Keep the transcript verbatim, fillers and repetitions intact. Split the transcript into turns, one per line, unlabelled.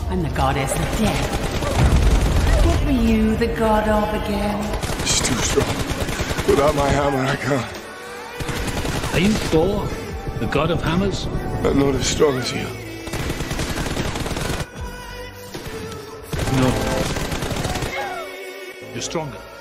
I'm the goddess of death. What were you the god of again?
It's too strong. Without my hammer, I can't.
Are you Thor, the god of hammers?
I'm not as strong as you.
No. You're stronger.